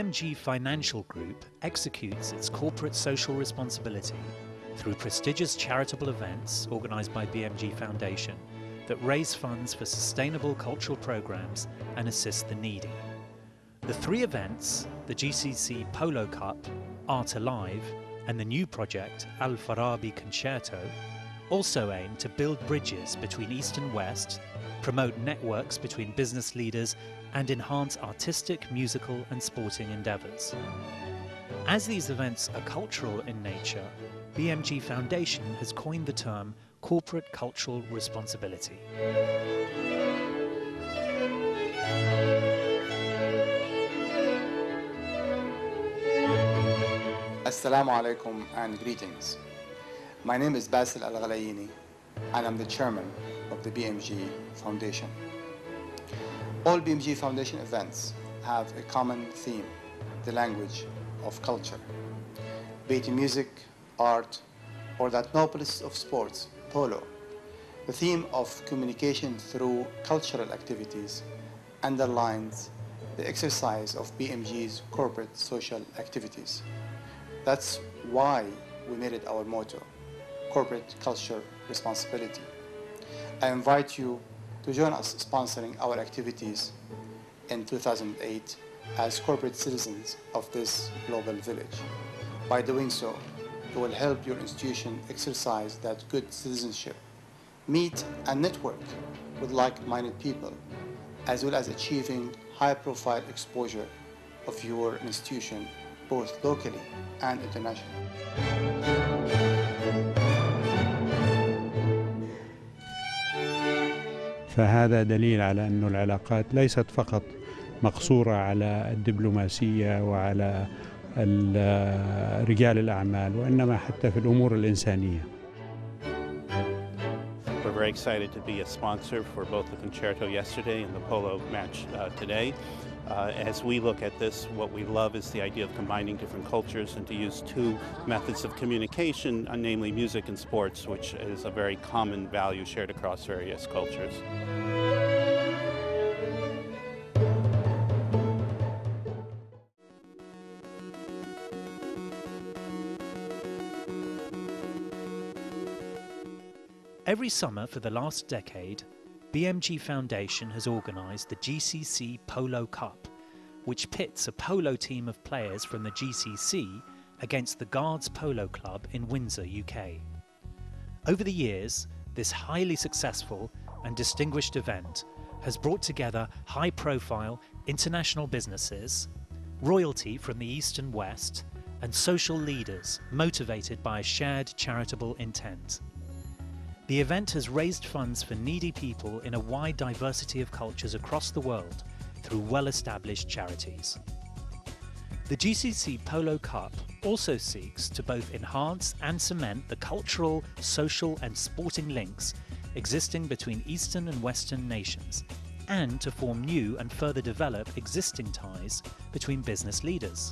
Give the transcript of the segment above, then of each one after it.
BMG Financial Group executes its corporate social responsibility through prestigious charitable events organised by BMG Foundation that raise funds for sustainable cultural programmes and assist the needy. The three events, the GCC Polo Cup, Art Alive, and the new project Al-Farabi Concerto, also aim to build bridges between East and West, promote networks between business leaders, and enhance artistic, musical and sporting endeavours. As these events are cultural in nature, BMG Foundation has coined the term corporate cultural responsibility. Assalamu alaikum and greetings. My name is Basil Al-Ghalayini and I'm the chairman of the BMG Foundation. All BMG Foundation events have a common theme, the language of culture. Be it in music, art, or that noblest of sports, polo. The theme of communication through cultural activities underlines the exercise of BMG's corporate social activities. That's why we made it our motto, corporate culture responsibility. I invite you to join us sponsoring our activities in 2008 as corporate citizens of this global village. By doing so, you will help your institution exercise that good citizenship, meet and network with like-minded people, as well as achieving high-profile exposure of your institution, both locally and internationally. فهذا دليل على أن العلاقات ليست فقط مقصورة على الدبلوماسية وعلى رجال الأعمال وإنما حتى في الأمور الإنسانية. We're very excited to be a sponsor for both the concerto yesterday and the polo match today. As we look at this, what we love is the idea of combining different cultures and to use two methods of communication, namely music and sports, which is a very common value shared across various cultures. Every summer for the last decade, BMG Foundation has organised the GCC Polo Cup, which pits a polo team of players from the GCC against the Guards Polo Club in Windsor, UK. Over the years, this highly successful and distinguished event has brought together high-profile international businesses, royalty from the East and West, and social leaders motivated by a shared charitable intent. The event has raised funds for needy people in a wide diversity of cultures across the world through well-established charities. The GCC Polo Cup also seeks to both enhance and cement the cultural, social and sporting links existing between Eastern and Western nations, and to form new and further develop existing ties between business leaders.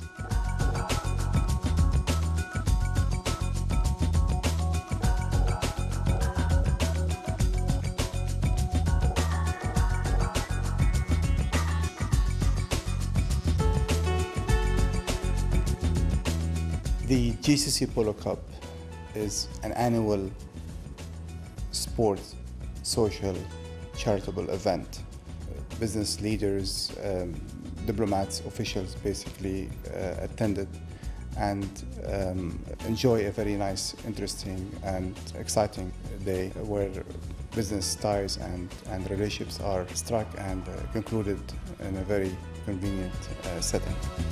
The GCC Polo Cup is an annual sports, social, charitable event. Business leaders, diplomats, officials basically attended and enjoy a very nice, interesting and exciting day where business ties and relationships are struck and concluded in a very convenient setting.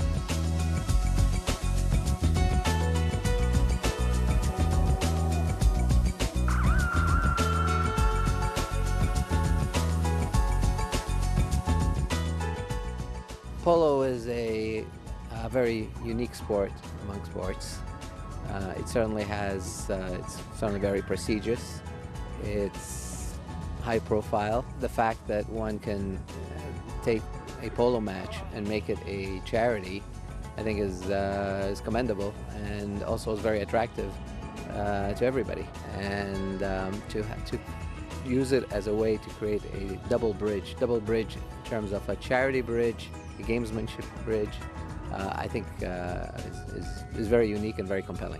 Polo is a very unique sport among sports. It certainly has, it's certainly very prestigious. It's high profile. The fact that one can take a polo match and make it a charity, I think is commendable and also is very attractive to everybody. And to use it as a way to create a double bridge in terms of a charity bridge, a gamesmanship bridge, I think is very unique and very compelling.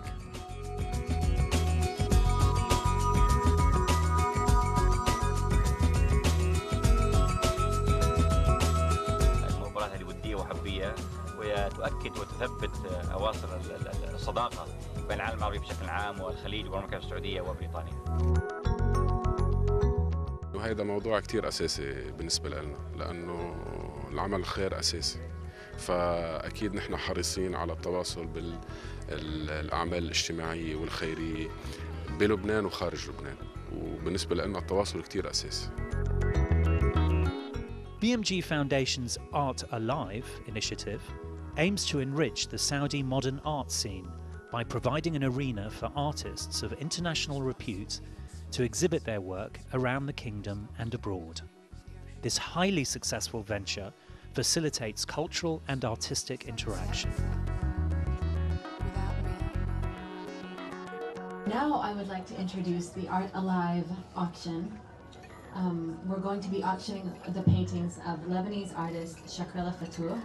المباراة هذه ودية وحبية وتؤكد وتثبت أواصر الصداقة بين العالم العربي بشكل عام والخليج والمملكة السعودية وبريطانيا. وهذا موضوع كتير أساسي بالنسبة لنا لأنه العمل الخير أساسي، فأكيد نحن حريصين على التواصل بالأعمال الاجتماعية والخيرية بلبنان وخارج لبنان، وبالنسبة لنا التواصل كتير أساسي. BMG Foundation's Art Alive initiative aims to enrich the Saudi modern art scene by providing an arena for artists of international repute to exhibit their work around the kingdom and abroad. This highly successful venture facilitates cultural and artistic interaction. Now I would like to introduce the Art Alive auction. We're going to be auctioning the paintings of Lebanese artist Shakrella Fatouh.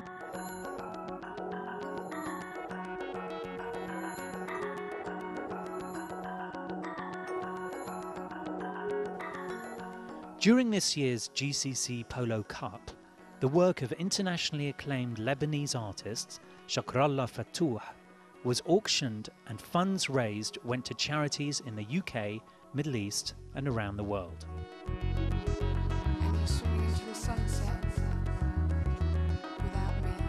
During this year's GCC Polo Cup, the work of internationally acclaimed Lebanese artist Shakrella Fatouh was auctioned and funds raised went to charities in the UK, Middle East and around the world. And you're swimming into the sunset without me.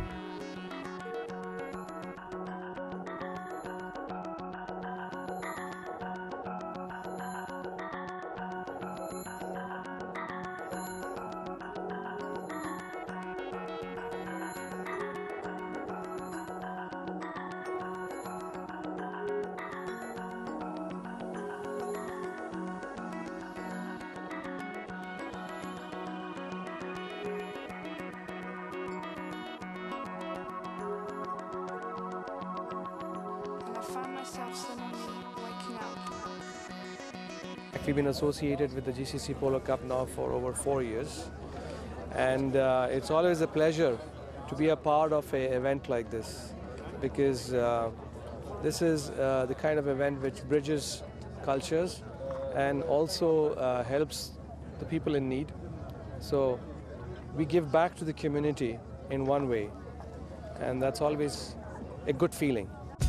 We've been associated with the GCC Polo Cup now for over 4 years, and it's always a pleasure to be a part of an event like this, because this is the kind of event which bridges cultures and also helps the people in need. So we give back to the community in one way, and that's always a good feeling.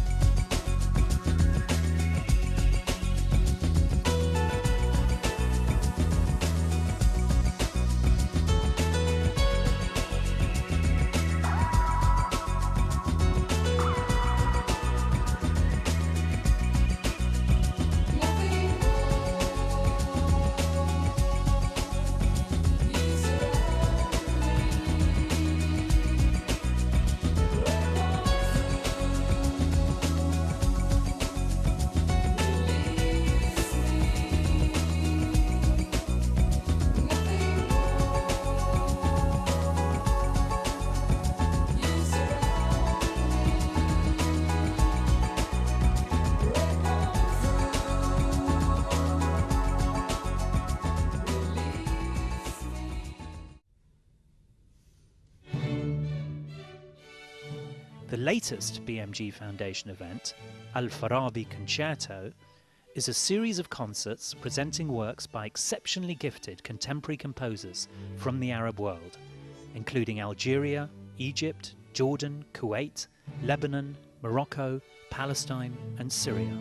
The latest BMG Foundation event, Al-Farabi Concerto, is a series of concerts presenting works by exceptionally gifted contemporary composers from the Arab world, including Algeria, Egypt, Jordan, Kuwait, Lebanon, Morocco, Palestine and Syria.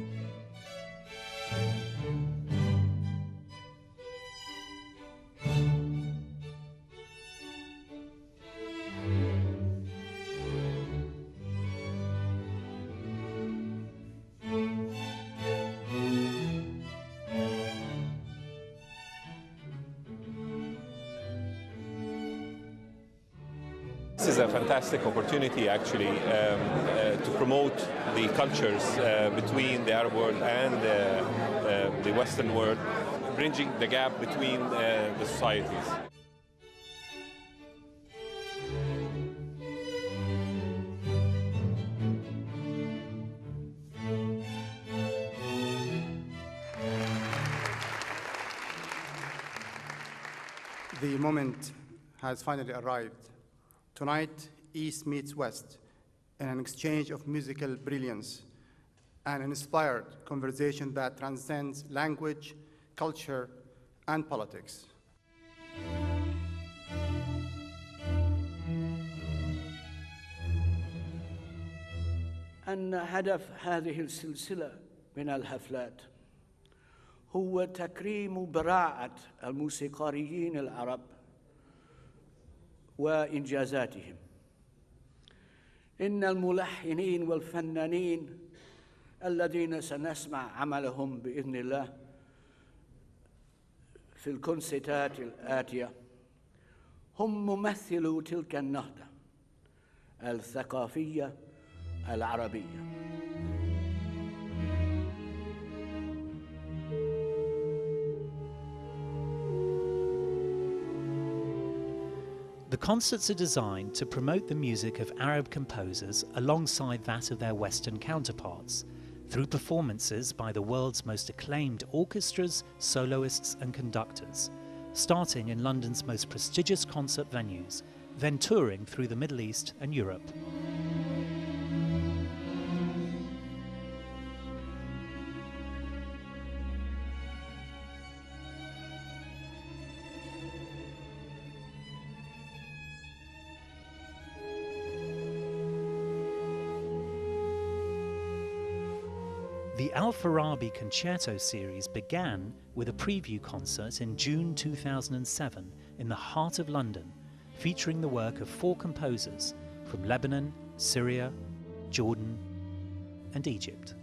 This is a fantastic opportunity, actually, to promote the cultures between the Arab world and the Western world, bridging the gap between the societies. The moment has finally arrived. Tonight, East meets West, in an exchange of musical brilliance and an inspired conversation that transcends language, culture, and politics. أن هدف هذه السلسلة من الحفلات هو تكريم براعة الموسيقاريين العرب وإنجازاتهم. إن الملحنين والفنانين الذين سنسمع عملهم بإذن الله في الكونسرتات الآتية هم ممثلو تلك النهضة الثقافية العربية. The concerts are designed to promote the music of Arab composers alongside that of their Western counterparts, through performances by the world's most acclaimed orchestras, soloists and conductors, starting in London's most prestigious concert venues, then touring through the Middle East and Europe. The Al-Farabi Concerto series began with a preview concert in June 2007 in the heart of London, featuring the work of 4 composers from Lebanon, Syria, Jordan, and Egypt.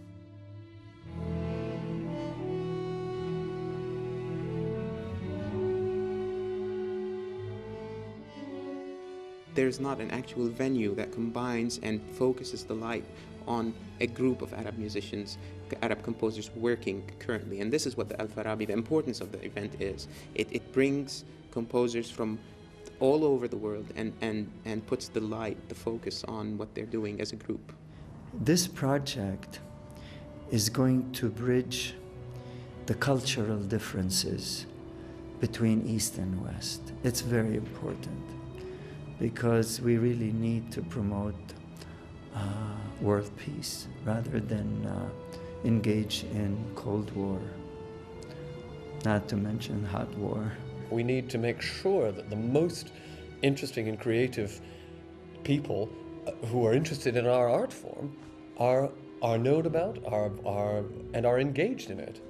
There's not an actual venue that combines and focuses the light on a group of Arab musicians, Arab composers working currently. And this is what the Al-Farabi, the importance of the event is. It brings composers from all over the world and puts the light, the focus on what they're doing as a group. This project is going to bridge the cultural differences between East and West. It's very important because we really need to promote world peace rather than engage in Cold War, not to mention hot war. We need to make sure that the most interesting and creative people who are interested in our art form are known about, and are engaged in it.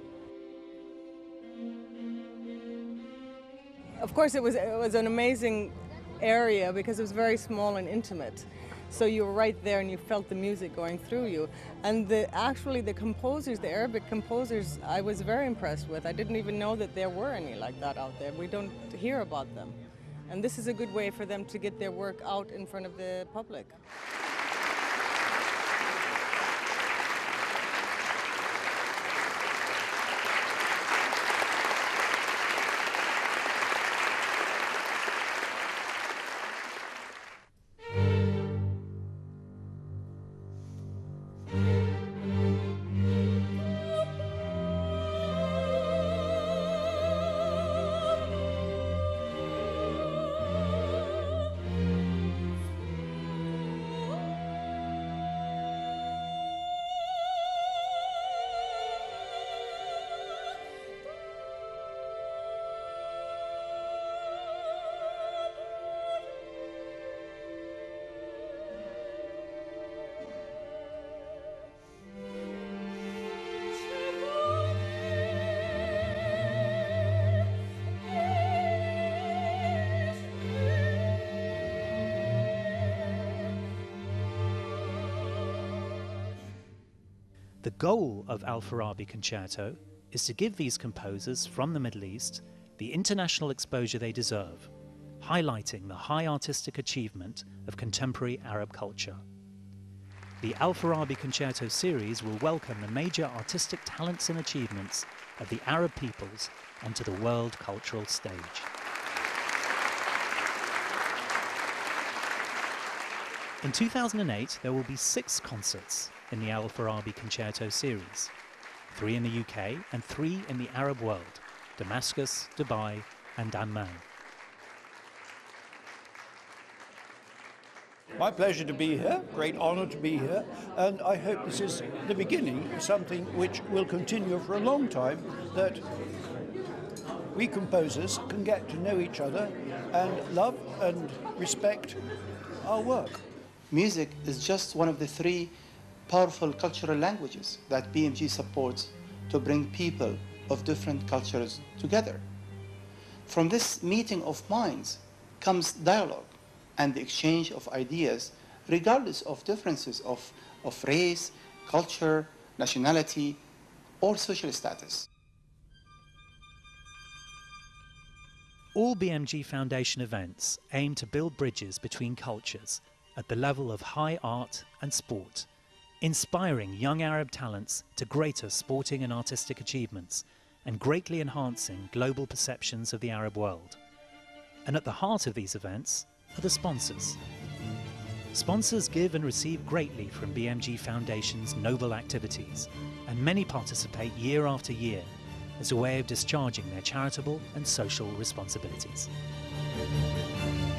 Of course, it was an amazing area because it was very small and intimate. So you were right there and you felt the music going through you. And actually the composers, the Arabic composers, I was very impressed with. I didn't even know that there were any like that out there. We don't hear about them. And this is a good way for them to get their work out in front of the public. The goal of Al-Farabi Concerto is to give these composers from the Middle East the international exposure they deserve, highlighting the high artistic achievement of contemporary Arab culture. The Al-Farabi Concerto series will welcome the major artistic talents and achievements of the Arab peoples onto the world cultural stage. In 2008, there will be 6 concerts in the Al-Farabi Concerto series, 3 in the UK and 3 in the Arab world, Damascus, Dubai and Amman. My pleasure to be here, great honor to be here, and I hope this is the beginning of something which will continue for a long time, that we composers can get to know each other and love and respect our work. Music is just one of the 3 powerful cultural languages that BMG supports to bring people of different cultures together. From this meeting of minds comes dialogue and the exchange of ideas, regardless of differences of race, culture, nationality, or social status. All BMG Foundation events aim to build bridges between cultures at the level of high art and sport, inspiring young Arab talents to greater sporting and artistic achievements, and greatly enhancing global perceptions of the Arab world. And at the heart of these events are the sponsors. Sponsors give and receive greatly from BMG Foundation's noble activities, and many participate year after year as a way of discharging their charitable and social responsibilities.